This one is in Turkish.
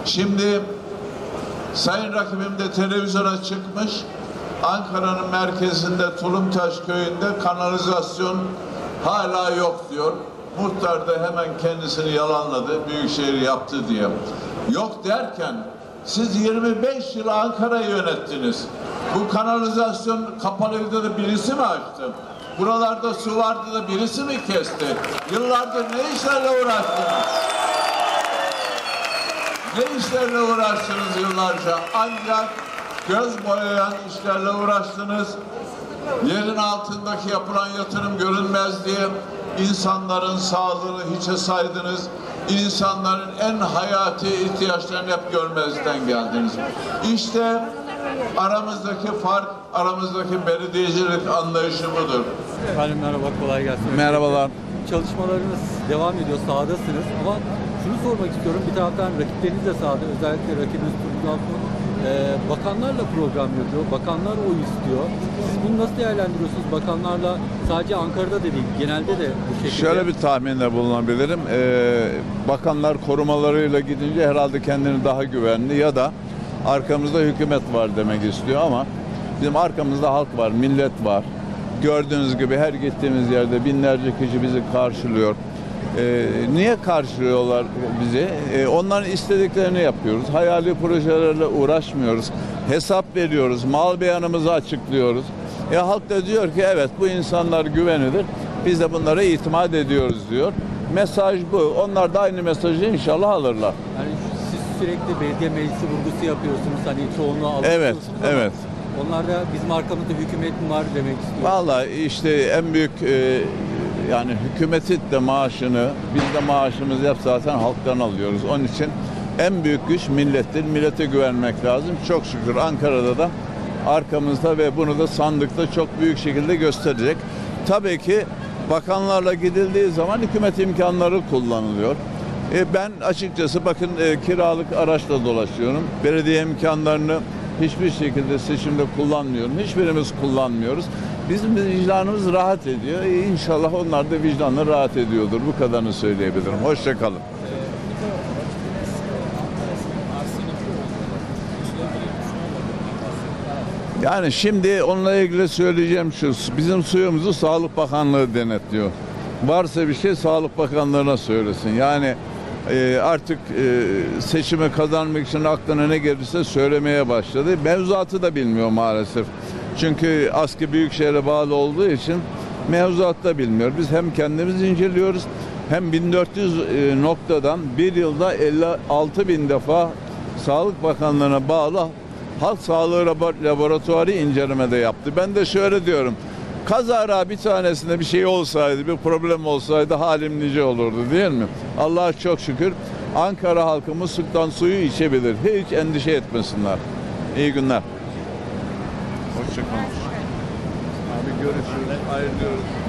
Şimdi sayın rakibim de televizyona çıkmış. Ankara'nın merkezinde Tulumtaş köyünde kanalizasyon hala yok diyor. Muhtar da hemen kendisini yalanladı. Büyükşehir yaptı diye. Yok derken siz 25 yıl Ankara'yı yönettiniz. Bu kanalizasyon kapalıydı da birisi mi açtı? Buralarda su vardı da birisi mi kesti? Yıllardır ne işlerle uğraştınız? Ne işlerle uğraştınız yıllarca? Ancak göz boyayan işlerle uğraştınız. Yerin altındaki yapılan yatırım görünmez diye insanların sağlığını hiçe saydınız. İnsanların en hayati ihtiyaçlarını hep görmezden geldiniz. İşte aramızdaki fark, aramızdaki belediyecilik anlayışı budur. Efendim merhaba, kolay gelsin. Merhabalar. Çalışmalarınız devam ediyor, sahadasınız ama şunu sormak istiyorum. Bir taraftan rakipleriniz de sahada, özellikle rakibiniz Turgut Altun bakanlarla program yapıyor, bakanlar oy istiyor. Siz bunu nasıl değerlendiriyorsunuz? Bakanlarla sadece Ankara'da da değil, genelde de bu şekilde. Şöyle bir tahminde bulunabilirim. Bakanlar korumalarıyla gidince herhalde kendini daha güvenli ya da arkamızda hükümet var demek istiyor ama bizim arkamızda halk var, millet var. Gördüğünüz gibi her gittiğimiz yerde binlerce kişi bizi karşılıyor. Niye karşılıyorlar bizi? Onların istediklerini yapıyoruz. Hayali projelerle uğraşmıyoruz. Hesap veriyoruz. Mal beyanımızı açıklıyoruz. Halk da diyor ki evet bu insanlar güvenilir. Biz de bunlara itimat ediyoruz diyor. Mesaj bu. Onlar da aynı mesajı inşallah alırlar. Yani siz sürekli belediye meclisi vurgusu yapıyorsunuz. Hani çoğunluğu Evet, alıyorsunuz evet. Onlar da bizim arkamızda hükümet mi var demek istiyor. Vallahi işte en büyük yani hükümetin de maaşını, biz de maaşımızı hep zaten halktan alıyoruz. Onun için en büyük güç millettir. Millete güvenmek lazım. Çok şükür Ankara'da da arkamızda ve bunu da sandıkta çok büyük şekilde gösterecek. Tabii ki bakanlarla gidildiği zaman hükümet imkanları kullanılıyor. Ben açıkçası bakın kiralık araçla dolaşıyorum. Belediye imkanlarını hiçbir şekilde seçimde kullanmıyorum. Hiçbirimiz kullanmıyoruz. Bizim vicdanımız rahat ediyor. İnşallah onlar da vicdanla rahat ediyordur. Bu kadarını söyleyebilirim. Hoşça kalın. Yani şimdi onunla ilgili söyleyeceğim şu. Bizim suyumuzu Sağlık Bakanlığı denetliyor. Varsa bir şey Sağlık Bakanlığı'na söylesin. Yani artık seçimi kazanmak için aklına ne gelirse söylemeye başladı. Mevzuatı da bilmiyor maalesef. Çünkü ASKİ Büyükşehir'e bağlı olduğu için mevzuatı da bilmiyor. Biz hem kendimiz inceliyoruz hem 1400 noktadan bir yılda 56.000 defa Sağlık Bakanlığı'na bağlı Halk Sağlığı Laboratuvarı incelemede yaptı. Ben de şöyle diyorum. Kazara bir tanesinde bir şey olsaydı, bir problem olsaydı halim nice olurdu değil mi? Allah'a çok şükür Ankara halkı musluktan suyu içebilir. Hiç endişe etmesinler. İyi günler. Hoşçakalın. Abi görüşürüz. Ayrılıyoruz.